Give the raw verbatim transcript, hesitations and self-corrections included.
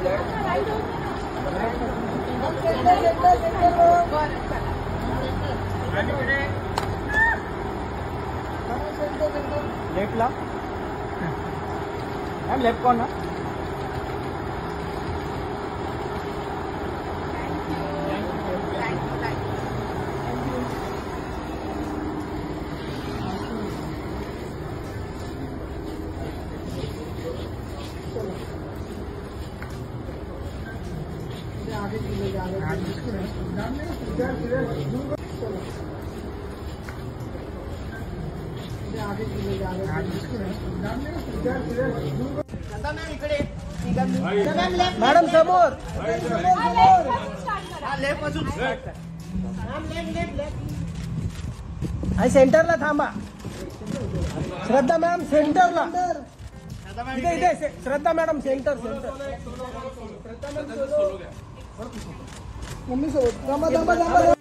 Left ला ma'am, left corner. आगे चले जाओ. आगे चले जाओ. मॅडम समोर. सेंटरला थांबा. श्रद्धा मॅम सेंटरला. इथे इथे Shraddha madam centre centre. Mummy सोबत.